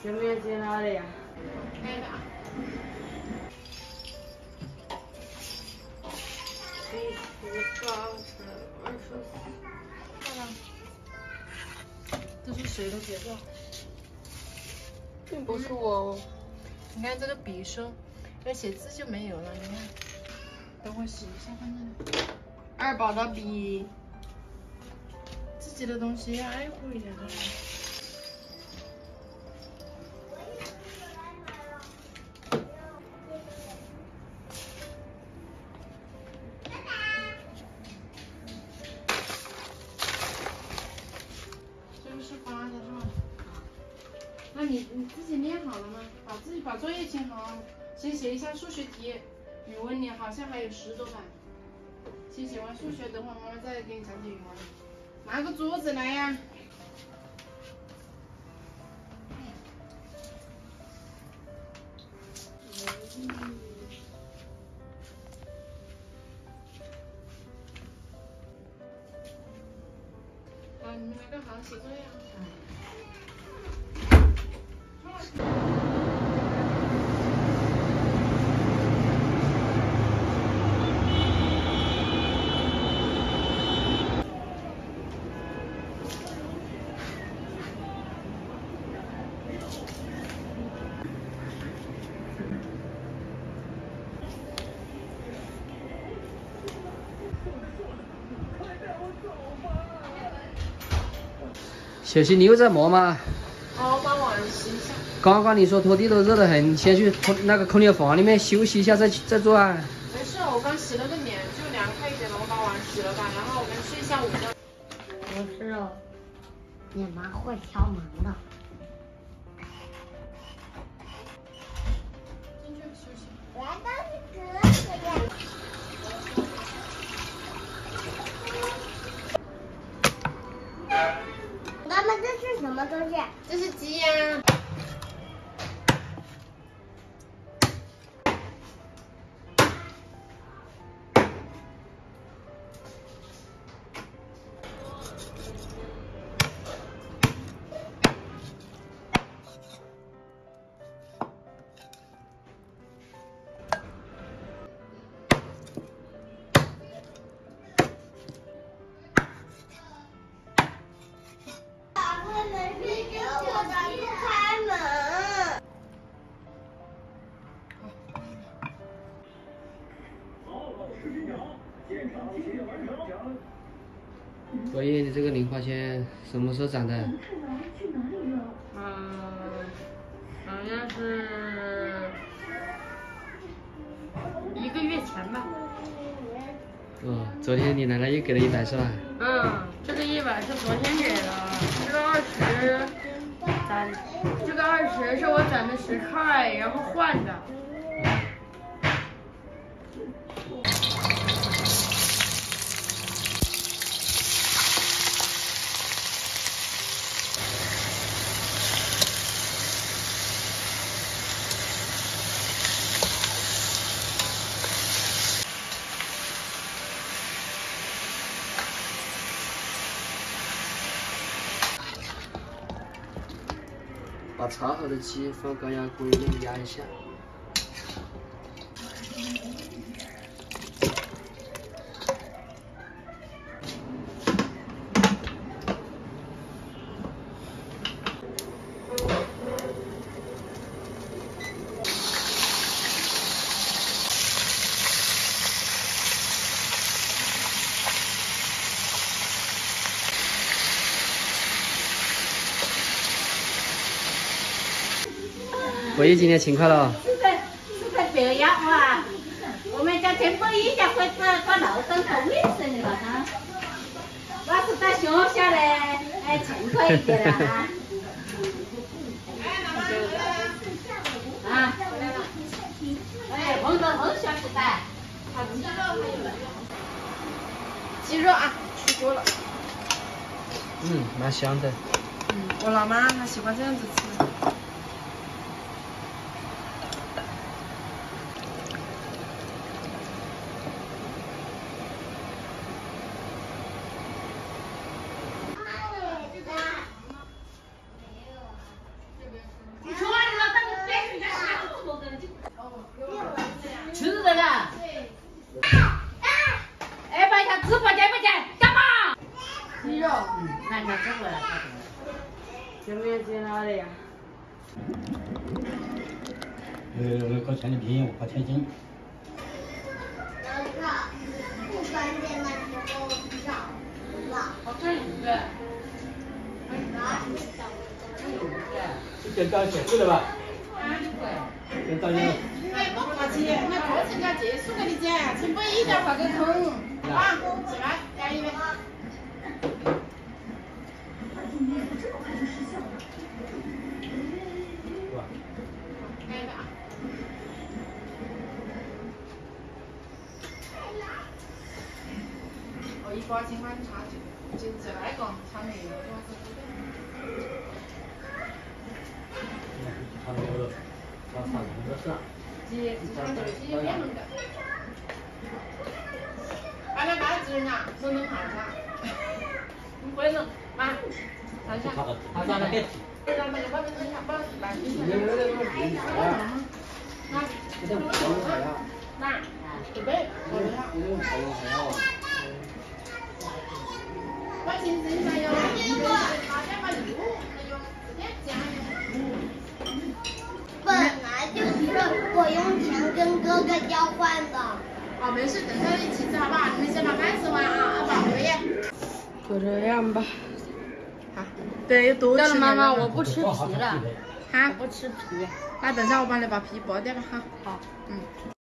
有没有煎好的呀？ 来的啊。这是谁的节奏？并不是我哦。你看这个笔说要写字就没有了，你看。等会洗一下，看这里。二宝的笔，自己的东西要爱护一点的。这个是发的是吧？那你自己练好了吗？自己把作业写好，先写一下数学题。语文你好像还有10多版，先写完数学，等会儿妈妈再给你讲解语文。拿个桌子来呀。你们2个好好写作业啊。 小溪，你又在忙吗？ 好，我把碗洗一下。 刚刚你说拖地都热得很，先去那个空调房里面休息一下，再做啊。 没事，我刚洗了个脸，就凉快一点了，我把碗洗了吧，然后我们睡一下午觉。 不是哦，你妈会敲门的。 进去休息。 来到你哥哥呀。妈妈，这是什么东西？ 这是鸡呀。 所以你这个零花钱什么时候攒的？ 好像是1个月前吧。 哦，昨天你奶奶又给了100是吧？ 这个100是昨天给的，这个20攒，这个20是我攒的10块，然后换的。 把炒好的鸡放高压锅里面压一下。博弈今天勤快了。 是在这样哇，我们家全部一家会做劳动做卫生的哈。我是在学校嘞，勤快一点了哈。啊，红豆红小时代， 鸡肉啊，出锅了。 蛮香的。 我老妈她喜欢这样子吃。 好的呀。 搞钱的皮，我5块钱斤。 不关键的时候找了。 好看鱼的。 这搞结束了吧？跟早点。 那课程要结束了的姐，请不一定要画个坑，好吧？去吧，干一杯。干一杯啊！哦，1块钱买差就那个差没有， 差不多了，那差不多是。 姐，看这个姐有点能干。把那把子人啊，弄弄好噻。你会弄啊？看下。 他让他给。 让那个把那个把来。那。那。准备。我现在还有差点把油，还有直接加油。 本来就是我用钱跟哥哥交换的。 哦，没事，等着一起吃好不好？你们先把饭吃完啊，宝贝。 就这样吧。 好，对，多吃。 妈妈，我不吃皮了。 哈， 不吃皮。 那等下我帮你把皮剥掉吧，哈。 好。 嗯。